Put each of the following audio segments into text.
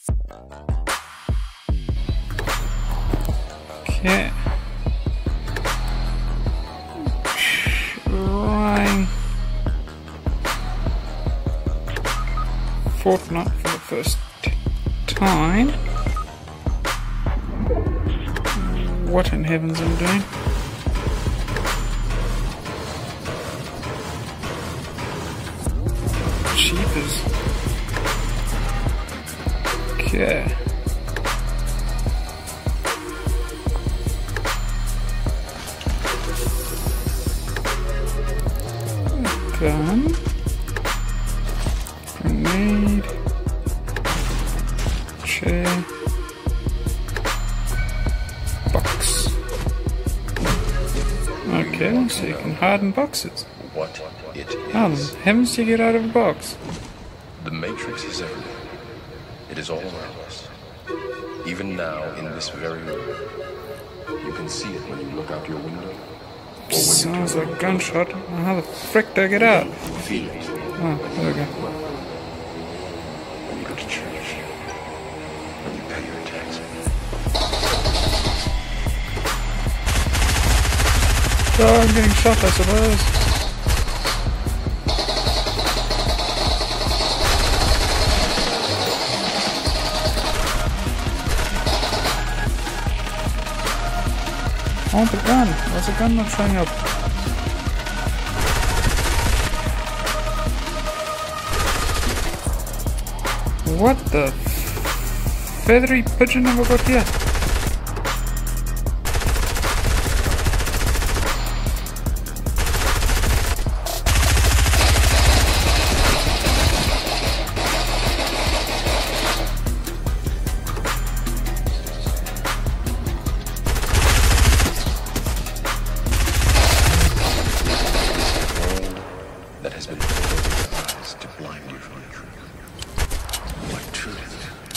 Okay. Trying Fortnite for the first time. What in heavens I'm doing? Cheapers. Okay. Gun. Grenade. Chair. Box. Okay, so you can hide in boxes. What it is. How the heavens do you get out of a box? The Matrix is everywhere. It is all around us. Even now, in this very room. You can see it when you look out your window. Sounds like a gunshot. How the frick do I get out? Feel it. Oh, there we go. When you go to church. When you pay your taxes. Oh, I'm getting shot, I suppose. I want the gun. Why's the gun not showing up? What the feathery pigeon have I got here? That has been filled with your eyes to blind you from the truth. What truth?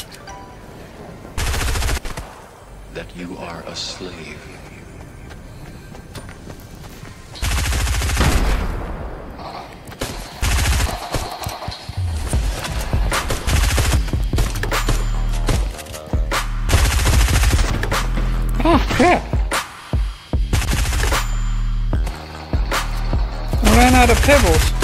That you are a slave. Oh crap! I ran out of pebbles.